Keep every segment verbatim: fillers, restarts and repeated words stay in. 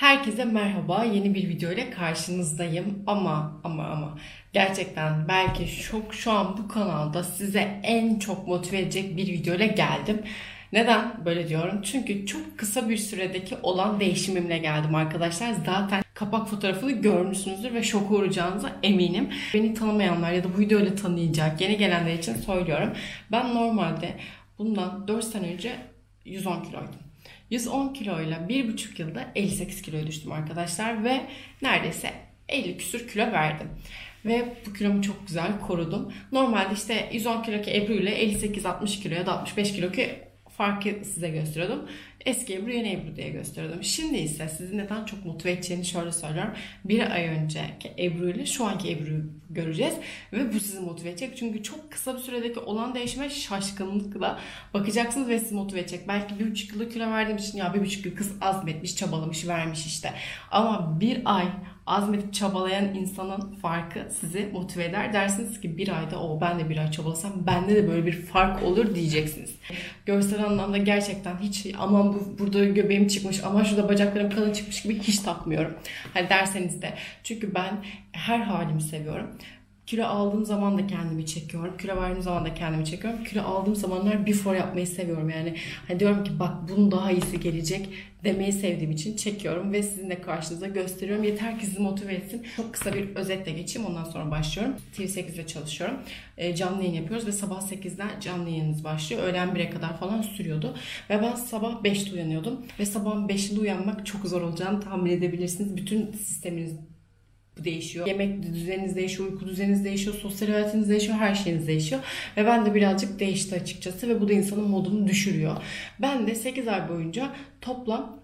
Herkese merhaba. Yeni bir video ile karşınızdayım. Ama ama ama gerçekten belki çok şu an bu kanalda size en çok motive edecek bir video ile geldim. Neden böyle diyorum? Çünkü çok kısa bir süredeki olan değişimimle geldim arkadaşlar. Zaten kapak fotoğrafını görmüşsünüzdür ve şoka uğrayacağınıza eminim. Beni tanımayanlar ya da bu videoyla tanıyacak yeni gelenler için söylüyorum. Ben normalde bundan dört sene önce yüz on kiloydum. yüz on kiloyla bir buçuk yılda elli sekiz kiloya düştüm arkadaşlar ve neredeyse elli küsür kilo verdim. Ve bu kilomu çok güzel korudum. Normalde işte yüz on kiloki Ebru ile elli sekiz altmış kilo ya da altmış beş kiloki farkı size gösteriyordum. Eski Ebru, yeni Ebru diye gösteriyordum. Şimdi ise sizi neden çok motive edeceğini şöyle söylüyorum. Bir ay önceki Ebru ile şu anki Ebru'yu göreceğiz. Ve bu sizi motive edecek. Çünkü çok kısa bir süredeki olan değişime şaşkınlıkla bakacaksınız ve sizi motive edecek. Belki bir buçuk yılda kilo verdiğim için ya bir buçuk yıl kız azmetmiş, çabalamış, vermiş işte. Ama bir ay azmetip çabalayan insanın farkı sizi motive eder. Dersiniz ki bir ayda o ben de bir ay çabalasam bende de böyle bir fark olur diyeceksiniz. Görsel anlamda gerçekten hiç aman bu, burada göbeğim çıkmış, aman şurada bacaklarım kalın çıkmış gibi hiç takmıyorum. Hani derseniz de. Çünkü ben her halimi seviyorum. Kilo aldığım zaman da kendimi çekiyorum. Kilo verdiğim zaman da kendimi çekiyorum. Kilo aldığım zamanlar before yapmayı seviyorum. Yani hani diyorum ki bak bunun daha iyisi gelecek demeyi sevdiğim için çekiyorum ve sizin de karşınıza gösteriyorum. Yeter ki sizi motive etsin. Çok kısa bir özetle geçeyim. Ondan sonra başlıyorum. T V sekizde çalışıyorum. E, canlı yayın yapıyoruz ve sabah sekizden canlı yayınımız başlıyor. Öğlen bire kadar falan sürüyordu. Ve ben sabah beşte uyanıyordum. Ve sabahın beşinde uyanmak çok zor olacağını tahmin edebilirsiniz. Bütün sisteminiz değişiyor. Yemek düzeniniz değişiyor, uyku düzeniniz değişiyor, sosyal hayatınız değişiyor, her şeyiniz değişiyor. Ve ben de birazcık değişti açıkçası ve bu da insanın modunu düşürüyor. Ben de sekiz ay boyunca toplam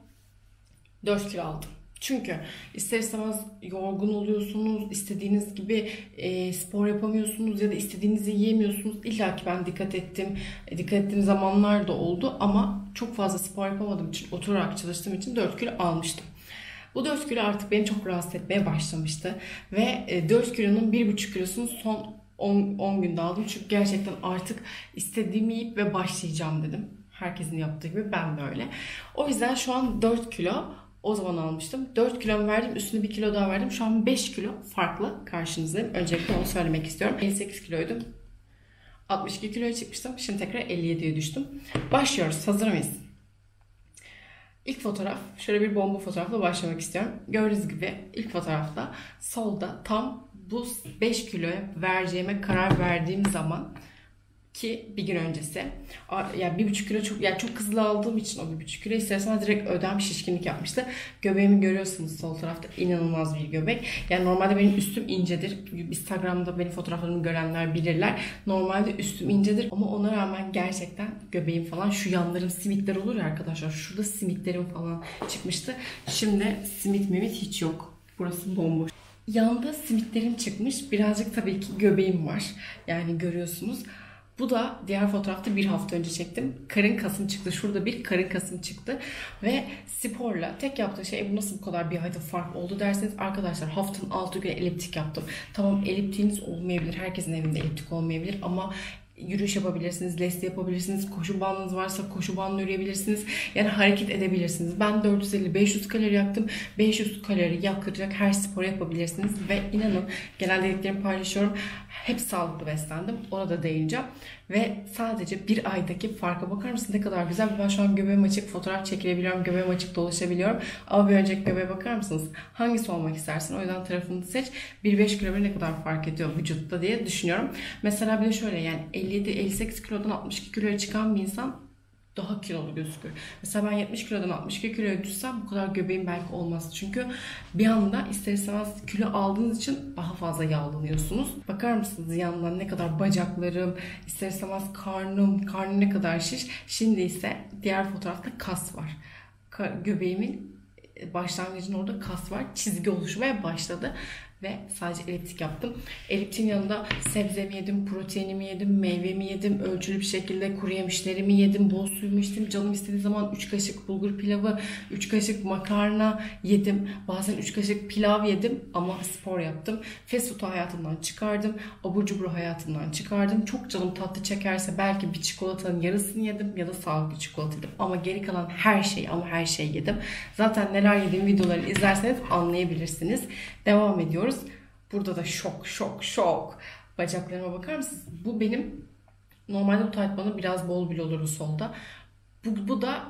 dört kilo aldım. Çünkü ister istemez yorgun oluyorsunuz, istediğiniz gibi e, spor yapamıyorsunuz ya da istediğinizi yiyemiyorsunuz. İlla ki ben dikkat ettim, e, dikkat ettiğim zamanlar da oldu ama çok fazla spor yapamadığım için, oturarak çalıştığım için dört kilo almıştım. Bu dört kilo artık beni çok rahatsız etmeye başlamıştı. Ve dört kilonun bir buçuk kilosunu son on günde aldım. Çünkü gerçekten artık istediğimi yiyip ve başlayacağım dedim. Herkesin yaptığı gibi ben de öyle. O yüzden şu an dört kilo o zaman almıştım. dört kilomu verdim. Üstüne bir kilo daha verdim. Şu an beş kilo farklı karşınızdayım. Öncelikle onu söylemek istiyorum. elli sekiz kiloydum. altmış iki kiloya çıkmıştım. Şimdi tekrar elli yediye düştüm. Başlıyoruz. Hazır mıyız? İlk fotoğraf, şöyle bir bomba fotoğrafla başlamak istiyorum. Gördüğünüz gibi ilk fotoğrafta solda tam bu beş kiloya vereceğime karar verdiğim zaman ki bir gün öncesi. Yani bir buçuk kilo çok yani çok hızlı aldığım için o bir buçuk kilo istersen direkt ödem şişkinlik yapmıştı. Göbeğimi görüyorsunuz sol tarafta, inanılmaz bir göbek. Yani normalde benim üstüm incedir. Instagram'da benim fotoğraflarımı görenler bilirler. Normalde üstüm incedir ama ona rağmen gerçekten göbeğim falan, şu yanlarım simitler olur ya arkadaşlar. Şurada simitlerim falan çıkmıştı. Şimdi simit mimit hiç yok. Burası bomboş. Yanda simitlerim çıkmış. Birazcık tabii ki göbeğim var. Yani görüyorsunuz. Bu da diğer fotoğrafta bir hafta önce çektim. Karın kasım çıktı. Şurada bir karın kasım çıktı. Ve sporla tek yaptığı şey bu nasıl bu kadar bir ayda fark oldu derseniz arkadaşlar haftanın altı günü eliptik yaptım. Tamam eliptiğiniz olmayabilir. Herkesin evinde eliptik olmayabilir ama yürüyüş yapabilirsiniz, lesti yapabilirsiniz, koşu bandınız varsa koşu bandını yürüyebilirsiniz. Yani hareket edebilirsiniz. Ben dört yüz elli beş yüz kalori yaktım. beş yüz kalori yakacak her spor yapabilirsiniz. Ve inanın genel dediklerimi paylaşıyorum. Hep sağlıklı beslendim. Ona da değineceğim. Ve sadece bir aydaki farka bakar mısın? Ne kadar güzel. Ben şu an göbeğim açık fotoğraf çekilebiliyorum. Göbeğim açık dolaşabiliyorum. Ama bir önceki göbeğe bakar mısınız? Hangisi olmak istersin? O yüzden tarafını seç. bir beş kilo bir ne kadar fark ediyor vücutta diye düşünüyorum. Mesela bir de şöyle yani elli yedi elli sekiz kilodan altmış iki kiloya çıkan bir insan daha kilolu gözüküyor. Mesela ben yetmiş kilodan altmış iki kiloya düşsem bu kadar göbeğim belki olmaz. Çünkü bir anda ister istemez kilo aldığınız için daha fazla yağlanıyorsunuz. Bakar mısınız yandan ne kadar bacaklarım, ister istemez karnım, karnım ne kadar şiş. Şimdi ise diğer fotoğrafta kas var. Göbeğimin başlangıcında orada kas var. Çizgi oluşmaya başladı. ve sadece eliptik yaptım. Eliptiğin yanında sebzemi yedim, proteinimi yedim, meyvemi yedim, ölçülü bir şekilde kuru yemişlerimi yedim, bol suyumu içtim. Canım istediği zaman üç kaşık bulgur pilavı, üç kaşık makarna yedim. Bazen üç kaşık pilav yedim ama spor yaptım. Fast food'u hayatımdan çıkardım. Abur cubur hayatımdan çıkardım. Çok canım tatlı çekerse belki bir çikolatanın yarısını yedim ya da sağlıklı çikolata yedim. Ama geri kalan her şeyi ama her şeyi yedim. Zaten neler yediğim videoları izlerseniz anlayabilirsiniz. Devam ediyoruz. Burada da şok şok şok. Bacaklarıma bakar mısınız? Bu benim normalde bu tayt bana biraz bol bile olur solda. Bu, bu da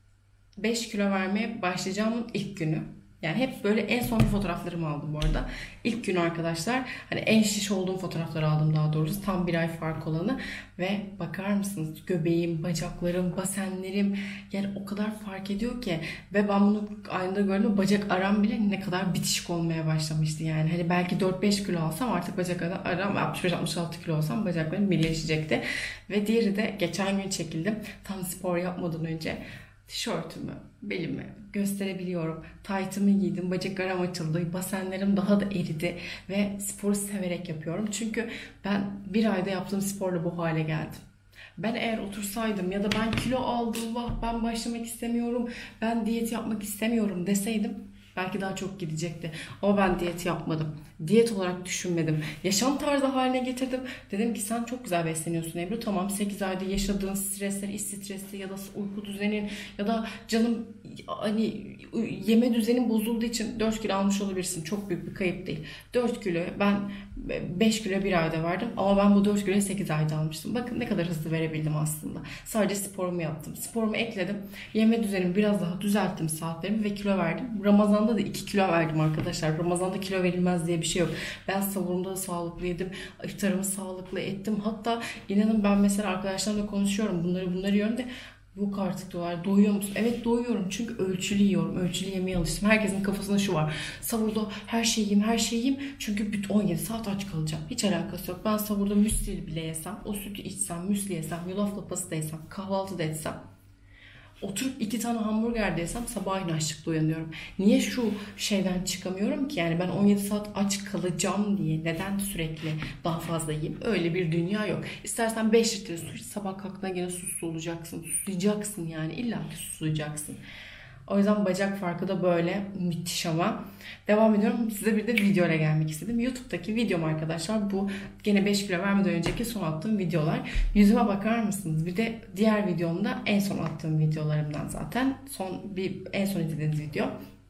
beş kilo vermeye başlayacağımın ilk günü. Yani hep böyle en son fotoğraflarımı aldım bu arada. İlk gün arkadaşlar hani en şiş olduğum fotoğrafları aldım daha doğrusu. Tam bir ay fark olanı. Ve bakar mısınız göbeğim, bacaklarım, basenlerim yani o kadar fark ediyor ki. Ve ben bunu aynada gördüm. Bacak aram bile ne kadar bitişik olmaya başlamıştı yani. Hani belki dört beş kilo alsam artık bacak aram altmış beş altmış altı kilo olsam bacaklarım birleşecekti. Ve diğeri de geçen gün çekildim. Tam spor yapmadan önce. Tişörtümü, belimi gösterebiliyorum. Taytımı giydim, bacaklarım açıldı, basenlerim daha da eridi ve sporu severek yapıyorum. Çünkü ben bir ayda yaptığım sporla bu hale geldim. Ben eğer otursaydım ya da ben kilo aldım, vah ben başlamak istemiyorum, ben diyet yapmak istemiyorum deseydim belki daha çok gidecekti. Ama ben diyet yapmadım. Diyet olarak düşünmedim. Yaşam tarzı haline getirdim. Dedim ki sen çok güzel besleniyorsun Ebru. Tamam sekiz ayda yaşadığın stresler, iş stresi ya da uyku düzenin ya da canım hani yeme düzenin bozulduğu için dört kilo almış olabilirsin. Çok büyük bir kayıp değil. dört kilo ben beş kilo bir ayda verdim ama ben bu dört kiloyu sekiz ayda almıştım. Bakın ne kadar hızlı verebildim aslında. Sadece sporumu yaptım. Sporumu ekledim. Yeme düzenimi biraz daha düzelttim saatlerimi ve kilo verdim. Ramazan'da da iki kilo verdim arkadaşlar. Ramazan'da kilo verilmez diye bir şey yok. Ben sahurumda da sağlıklı yedim. İftarımı sağlıklı ettim. Hatta inanın ben mesela arkadaşlarımla konuşuyorum. Bunları bunları yiyorum de yok artık diyorlar. Doyuyor musun? Evet doyuyorum. Çünkü ölçülü yiyorum. Ölçülü yemeye alıştım. Herkesin kafasında şu var. Sahurda her şeyi yiyeyim, her şeyi yiyeyim. Çünkü on yedi saat aç kalacağım. Hiç alakası yok. Ben sahurda müsli bile yesem, o sütü içsem, müsli yesem, yulaf lapası da yesem, kahvaltı da etsem, oturup iki tane hamburger de yesem sabah aynı açlıkla uyanıyorum. Niye şu şeyden çıkamıyorum ki? Yani ben on yedi saat aç kalacağım diye neden sürekli daha fazla yiyeyim? Öyle bir dünya yok. İstersen beş litre su iç, sabah kalktığında gene susuz olacaksın. Susayacaksın yani. İlla ki susayacaksın. O yüzden bacak farkı da böyle müthiş ama. Devam ediyorum. Size bir de video ile gelmek istedim. YouTube'daki videom arkadaşlar bu. Gene beş kilo vermeden önceki son attığım videolar. Yüzüme bakar mısınız? Bir de diğer videomda en son attığım videolarımdan zaten. Son bir en son izlediğiniz video.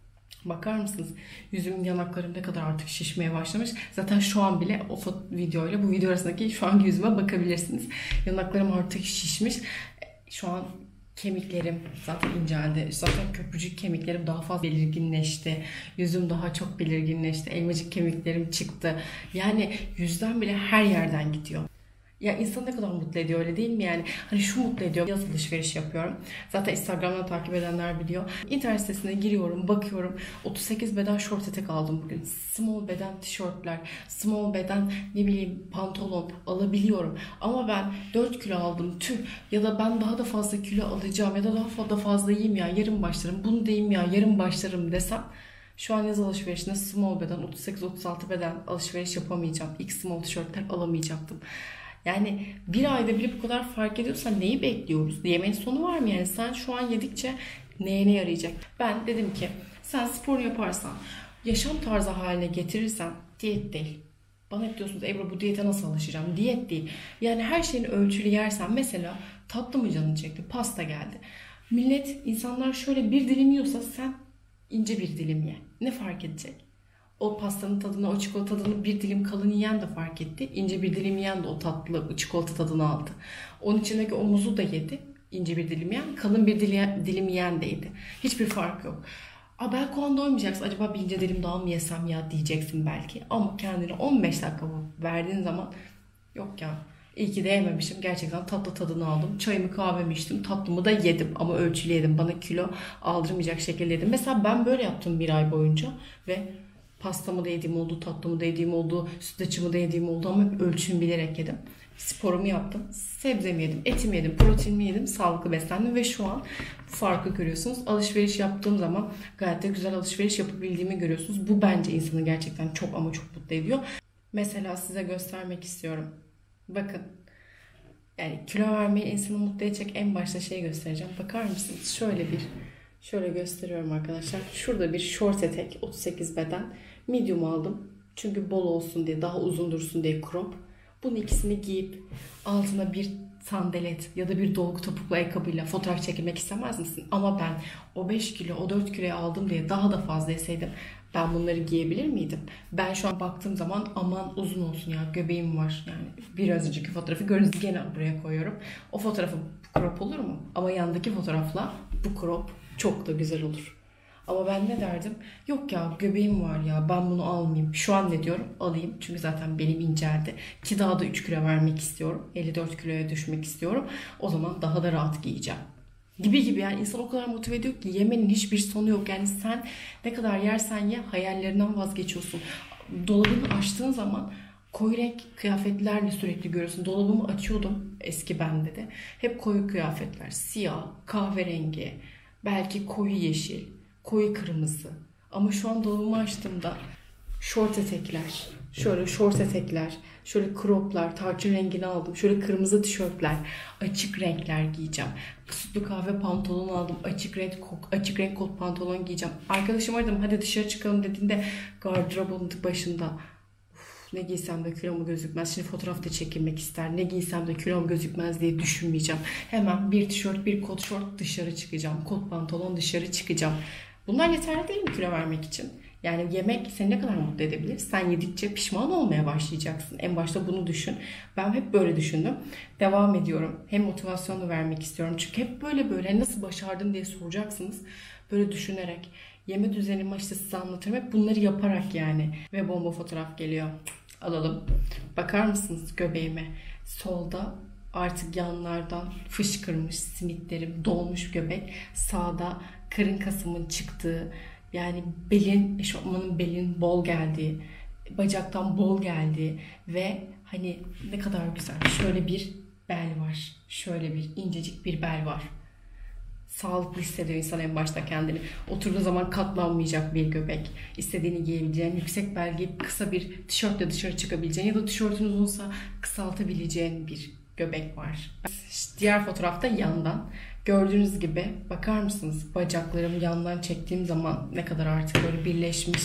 Bakar mısınız? Yüzümün yanaklarım ne kadar artık şişmeye başlamış. Zaten şu an bile o videoyla bu video arasındaki şu anki yüzüme bakabilirsiniz. Yanaklarım artık şişmiş. Şu an kemiklerim zaten inceldi. Zaten köprücük kemiklerim daha fazla belirginleşti. Yüzüm daha çok belirginleşti. Elmacık kemiklerim çıktı. Yani yüzden bile her yerden gidiyor. Ya insan ne kadar mutlu ediyor öyle değil mi yani? Hani şu mutlu ediyor. Yaz alışveriş yapıyorum. Zaten Instagram'dan takip edenler biliyor. İnternet sitesine giriyorum, bakıyorum. otuz sekiz beden short etek aldım bugün. Small beden tişörtler, small beden ne bileyim pantolon alabiliyorum. Ama ben dört kilo aldım tüh ya da ben daha da fazla kilo alacağım ya da daha fazla fazla yiyeyim ya yarın başlarım. Bunu deyim ya yarın başlarım desem şu an yaz alışverişinde small beden otuz sekiz otuz altı beden alışveriş yapamayacağım. İlk small tişörtler alamayacaktım. Yani bir ayda bile bu kadar fark ediyorsa neyi bekliyoruz? Yemeğin sonu var mı yani? Sen şu an yedikçe neye ne yarayacak? Ben dedim ki sen spor yaparsan, yaşam tarzı haline getirirsen diyet değil. Bana hep diyorsunuz Ebru bu diyete nasıl alışacağım? Diyet değil. Yani her şeyini ölçülü yersen mesela tatlı mı canın çekti? Pasta geldi. Millet, insanlar şöyle bir dilim yiyorsa sen ince bir dilim ye. Ne fark edecek? O pastanın tadını, o çikolata tadını bir dilim kalın yiyen de fark etti. İnce bir dilim yiyen de o tatlı çikolata tadını aldı. Onun içindeki o muzu da yedi. İnce bir dilim yiyen, kalın bir dilim yiyen de yedi. Hiçbir fark yok. Aa, belki o anda doymayacaksın. Acaba bir ince dilim daha mı yesem ya diyeceksin belki. Ama kendine on beş dakika verdiğin zaman yok ya. İyi ki de yememişim. Gerçekten tatlı tadını aldım. Çayımı kahvemi içtim. Tatlımı da yedim. Ama ölçülü yedim. Bana kilo aldırmayacak şekilde yedim. Mesela ben böyle yaptım bir ay boyunca. Ve Pastamı da yediğim oldu, tatlımı da yediğim oldu, sütlaçımı da yediğim oldu ama hep ölçümü bilerek yedim. Sporumu yaptım, sebzemi yedim, etimi yedim, proteinimi yedim, sağlıklı beslendim ve şu an bu farkı görüyorsunuz. Alışveriş yaptığım zaman gayet de güzel alışveriş yapabildiğimi görüyorsunuz. Bu bence insanı gerçekten çok ama çok mutlu ediyor. Mesela size göstermek istiyorum. Bakın. Yani kilo vermeyi insanı mutlu edecek en başta şey göstereceğim. Bakar mısınız? Şöyle bir, şöyle gösteriyorum arkadaşlar. Şurada bir short etek, otuz sekiz beden. Medium aldım. Çünkü bol olsun diye, daha uzun dursun diye crop. Bunun ikisini giyip altına bir sandalet ya da bir dolgu topuklu ayakkabıyla fotoğraf çekilmek istemez misin? Ama ben o beş kilo, o dört kiloya aldım diye daha da fazla yeseydim ben bunları giyebilir miydim? Ben şu an baktığım zaman aman uzun olsun ya, göbeğim var. Yani biraz önceki fotoğrafı gördüğünüz, gene buraya koyuyorum. O fotoğrafı crop olur mu? Ama yandaki fotoğrafla bu crop çok da güzel olur. Ama ben ne derdim? Yok ya, göbeğim var ya, ben bunu almayayım. Şu an ne diyorum? Alayım. Çünkü zaten belim inceldi. Ki daha da üç kilo vermek istiyorum. elli dört kiloya düşmek istiyorum. O zaman daha da rahat giyeceğim. Gibi gibi, yani insan o kadar motive ediyor ki yemenin hiçbir sonu yok. Yani sen ne kadar yersen ye hayallerinden vazgeçiyorsun. Dolabını açtığın zaman koyu renk kıyafetlerle sürekli görüyorsun. Dolabımı açıyordum eski bende de. Hep koyu kıyafetler. Siyah, kahverengi, belki koyu yeşil, koyu kırmızı. Ama şu an dolabımı açtığımda şort etekler, şöyle şort etekler, şöyle croplar, tarçın rengini aldım. Şöyle kırmızı tişörtler, açık renkler giyeceğim. Sütlü kahve pantolon aldım. Açık renk açık renk kot pantolon giyeceğim. Arkadaşım aradım, hadi dışarı çıkalım dediğinde gardırobun başında ne giysem de kilom gözükmez. Şimdi fotoğrafta çekilmek ister. Ne giysem de kilom gözükmez diye düşünmeyeceğim. Hemen bir tişört, bir kot şort dışarı çıkacağım. Kot pantolon dışarı çıkacağım. Bunlar yeterli değil mi kilo vermek için? Yani yemek seni ne kadar mutlu edebilir? Sen yedikçe pişman olmaya başlayacaksın. En başta bunu düşün. Ben hep böyle düşündüm. Devam ediyorum. Hem motivasyonu vermek istiyorum. Çünkü hep böyle böyle nasıl başardın diye soracaksınız. Böyle düşünerek. Yeme düzenimi işte size anlatırım. Hep bunları yaparak yani. Ve bomba fotoğraf geliyor. Alalım. Bakar mısınız göbeğime? Solda artık yanlardan fışkırmış simitlerim, dolmuş göbek. Sağda karın kasımın çıktığı, yani belin, eşofmanın belin bol geldiği, bacaktan bol geldiği ve hani ne kadar güzel. Şöyle bir bel var. Şöyle bir incecik bir bel var. Sağlıklı hissediyor insan en başta kendini. Oturduğu zaman katlanmayacak bir göbek. İstediğini giyebileceğin, yüksek bel giyip kısa bir tişörtle dışarı çıkabileceğin ya da tişörtün uzunsa kısaltabileceğin bir göbek var. İşte diğer fotoğrafta yandan. Gördüğünüz gibi bakar mısınız? Bacaklarımı yandan çektiğim zaman ne kadar artık böyle birleşmiş.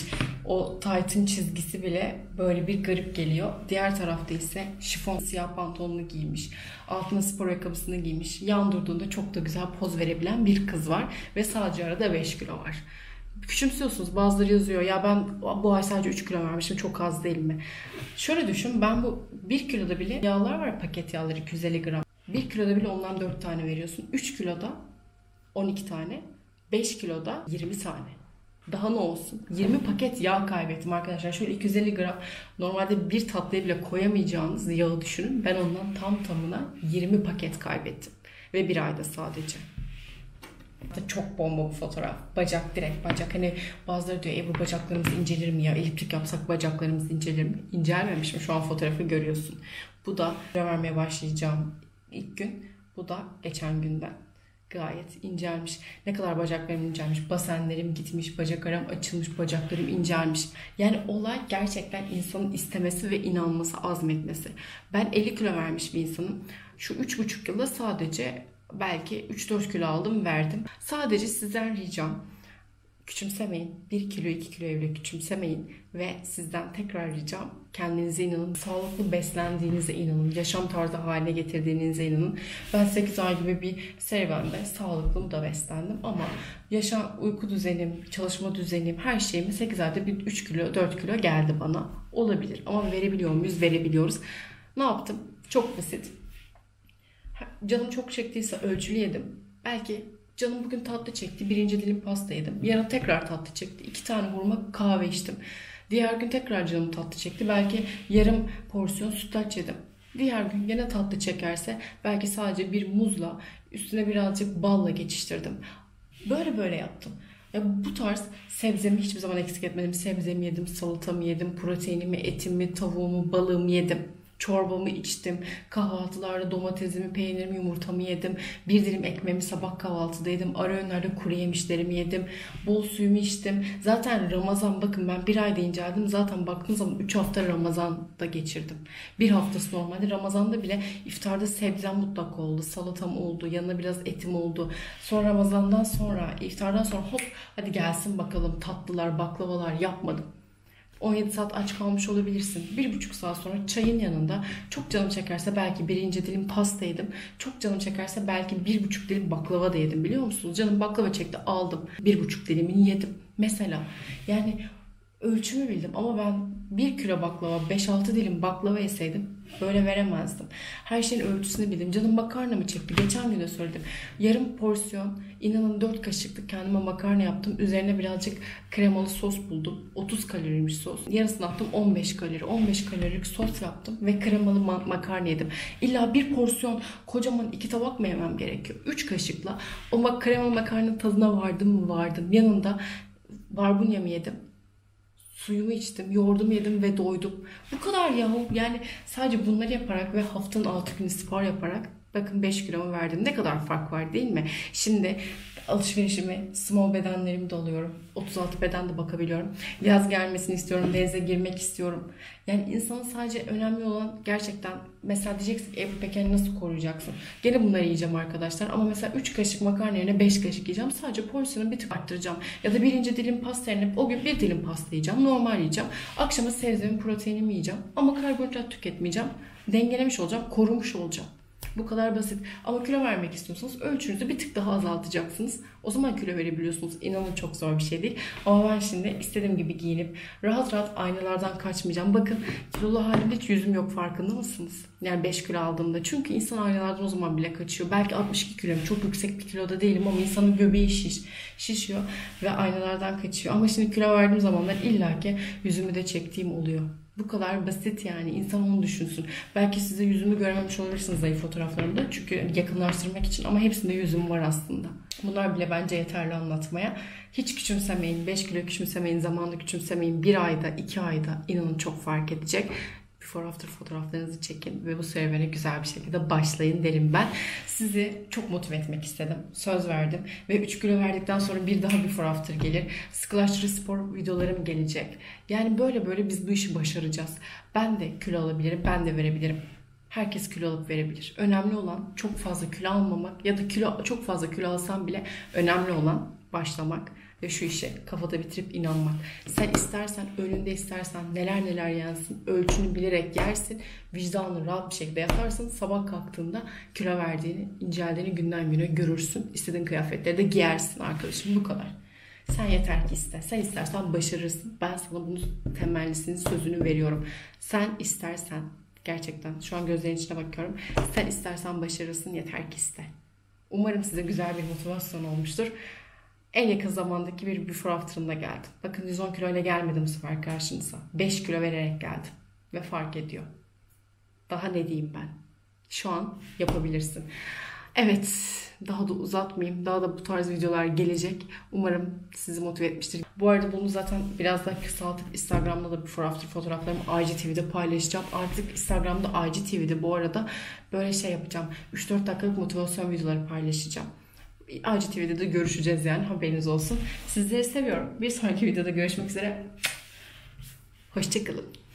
O taytın çizgisi bile böyle bir garip geliyor. Diğer tarafta ise şifon siyah pantolonunu giymiş. Altına spor ayakkabısını giymiş. Yan durduğunda çok da güzel poz verebilen bir kız var. Ve sadece arada beş kilo var. Küçümsüyorsunuz. Bazıları yazıyor. Ya ben bu ay sadece üç kilo vermişim. Çok az değil mi? Şöyle düşün. Ben bu bir kiloda bile yağlar var. Paket yağları iki yüz elli gram. bir kiloda bile ondan dört tane veriyorsun. üç kiloda on iki tane. beş kiloda yirmi tane. Daha ne olsun? yirmi paket yağ kaybettim arkadaşlar. Şöyle iki yüz elli gram. Normalde bir tatlıya bile koyamayacağınız yağı düşünün. Ben ondan tam tamına yirmi paket kaybettim. Ve bir ayda sadece. Çok bomba bu fotoğraf. Bacak, direkt bacak. Hani bazıları diyor Ebru bacaklarımız incelir mi ya? Eliptik yapsak bacaklarımız incelir mi? İncelmemiş mi? Şu an fotoğrafı görüyorsun. Bu da kilo vermeye başlayacağım ilk gün. Bu da geçen günden. Gayet incelmiş. Ne kadar bacaklarım incelmiş. Basenlerim gitmiş. Bacak aram açılmış. Bacaklarım incelmiş. Yani olay gerçekten insanın istemesi ve inanması, azmetmesi. Ben elli kilo vermiş bir insanım. Şu üç buçuk yılda sadece belki üç dört kilo aldım, verdim. Sadece sizden ricam, küçümsemeyin. bir kilo iki kilo bile küçümsemeyin. Ve sizden tekrar ricam, kendinize inanın. Sağlıklı beslendiğinize inanın. Yaşam tarzı haline getirdiğinize inanın. Ben sekiz ay gibi bir serüvende sağlıklı da beslendim. Ama yaşam, uyku düzenim, çalışma düzenim, her şeyimi sekiz ayda bir üç kilo dört kilo geldi bana. Olabilir ama verebiliyor muyuz? Verebiliyoruz. Ne yaptım? Çok basit. Canım çok çektiyse ölçülü yedim. Belki canım bugün tatlı çekti. Birinci dilim pasta yedim. Yarın tekrar tatlı çekti. İki tane hurma kahve içtim. Diğer gün tekrar canım tatlı çekti. Belki yarım porsiyon sütlaç yedim. Diğer gün yine tatlı çekerse belki sadece bir muzla üstüne birazcık balla geçiştirdim. Böyle böyle yaptım. Ya bu tarz sebzemi hiçbir zaman eksik etmedim. Sebzemi yedim, salatamı yedim, proteinimi, etimi, tavuğumu, balığımı yedim. Çorbamı içtim. Kahvaltılarda domatesimi, peynirimi, yumurtamı yedim. Bir dilim ekmeğimi sabah kahvaltıda yedim. Ara öğünlerde kuru yemişlerimi yedim. Bol suyumu içtim. Zaten Ramazan, bakın ben bir ayda inceldim. Zaten baktığınız zaman üç hafta Ramazan'da geçirdim. Bir haftası normalde. Ramazan'da bile iftarda sebzem mutlak oldu. Salatam oldu. Yanına biraz etim oldu. Sonra Ramazan'dan sonra, iftardan sonra hop hadi gelsin bakalım tatlılar, baklavalar yapmadım. on yedi saat aç kalmış olabilirsin. Bir buçuk saat sonra çayın yanında çok canım çekerse belki birinci dilim pasta yedim. Çok canım çekerse belki bir buçuk dilim baklava da yedim, biliyor musunuz? Canım baklava çekti, aldım. Bir buçuk dilimini yedim. Mesela yani ölçümü bildim ama ben bir kilo baklava, beş altı dilim baklava yeseydim böyle veremezdim. Her şeyin ölçüsünü bildim. Canım makarna mı çekti? Geçen gün de söyledim. Yarım porsiyon, inanın dört kaşıklık kendime makarna yaptım. Üzerine birazcık kremalı sos buldum. otuz kaloriymiş sos. Yarısını attım, on beş kalori. on beş kalorilik sos yaptım ve kremalı ma- makarna yedim. İlla bir porsiyon kocaman iki tabak mı yemem gerekiyor? üç kaşıkla o mak- kremalı makarnanın tadına vardım mı? Vardım. Yanında barbunya mı yedim? Suyumu içtim, yoğurdumu yedim ve doydum. Bu kadar yahu. Yani sadece bunları yaparak ve haftanın altı günü spor yaparak bakın beş kilomu verdim. Ne kadar fark var değil mi? Şimdi alışverişimi, small bedenlerimi de alıyorum. otuz altı beden de bakabiliyorum. Yaz gelmesini istiyorum, denize girmek istiyorum. Yani insanın sadece önemli olan gerçekten, mesela diyeceksin ki Ebru Peker'i nasıl koruyacaksın? Gene bunları yiyeceğim arkadaşlar ama mesela üç kaşık makarna yerine beş kaşık yiyeceğim. Sadece porsiyonu bir tık arttıracağım. Ya da birinci dilim pasta yerine o gün bir dilim pasta yiyeceğim. Normal yiyeceğim. Akşama sebzemi, proteinimi yiyeceğim. Ama karbonhidrat tüketmeyeceğim. Dengelemiş olacağım, korumuş olacağım. Bu kadar basit. Ama kilo vermek istiyorsanız ölçünüzü bir tık daha azaltacaksınız. O zaman kilo verebiliyorsunuz. İnanın çok zor bir şey değil. Ama ben şimdi istediğim gibi giyinip rahat rahat aynalardan kaçmayacağım. Bakın kilolu halimde hiç yüzüm yok, farkında mısınız? Yani beş kilo aldığımda. Çünkü insan aynalardan o zaman bile kaçıyor. Belki altmış iki kiloyum. Çok yüksek bir kiloda değilim ama insanın göbeği şiş, şişiyor ve aynalardan kaçıyor. Ama şimdi kilo verdiğim zamanlar illaki yüzümü de çektiğim oluyor. Bu kadar basit yani. İnsan onu düşünsün. Belki size yüzümü görememiş olabilirsiniz zayıf fotoğraflarımda. Çünkü yakınlaştırmak için, ama hepsinde yüzüm var aslında. Bunlar bile bence yeterli anlatmaya. Hiç küçümsemeyin. beş kilo küçümsemeyin. Zamanla küçümsemeyin. Bir ayda, iki ayda inanın çok fark edecek. Before after fotoğraflarınızı çekin ve bu serüvene güzel bir şekilde başlayın derim ben. Sizi çok motive etmek istedim. Söz verdim. Ve üç kilo verdikten sonra bir daha before after gelir. Sıkılaştırıcı spor videolarım gelecek. Yani böyle böyle biz bu işi başaracağız. Ben de kilo alabilirim, ben de verebilirim. Herkes kilo alıp verebilir. Önemli olan çok fazla kilo almamak ya da kilo çok fazla kilo alsam bile önemli olan başlamak ve şu işe kafada bitirip inanmak. Sen istersen, önünde istersen neler neler yensin, ölçünü bilerek yersin, vicdanını rahat bir şekilde yatarsın. Sabah kalktığında kilo verdiğini, inceldiğini günden güne görürsün. İstediğin kıyafetleri de giyersin arkadaşım. Bu kadar. Sen yeter ki iste. Sen istersen başarırsın. Ben sana bunun temellisini, sözünü veriyorum. Sen istersen, gerçekten şu an gözlerinin içine bakıyorum. Sen istersen başarırsın, yeter ki iste. Umarım size güzel bir motivasyon olmuştur. En yakın zamandaki bir before after'ımda geldim. Bakın yüz on kilo ile gelmedim bu sefer karşınıza. beş kilo vererek geldim. Ve fark ediyor. Daha ne diyeyim ben? Şu an yapabilirsin. Evet, daha da uzatmayayım. Daha da bu tarz videolar gelecek. Umarım sizi motive etmiştir. Bu arada bunu zaten biraz daha kısaltıp Instagram'da da before after fotoğraflarımı I G T V'de paylaşacağım. Artık Instagram'da I G T V'de bu arada böyle şey yapacağım. üç dört dakikalık motivasyon videoları paylaşacağım. I G T V'de de görüşeceğiz yani, haberiniz olsun. Sizleri seviyorum. Bir sonraki videoda görüşmek üzere. Hoşçakalın.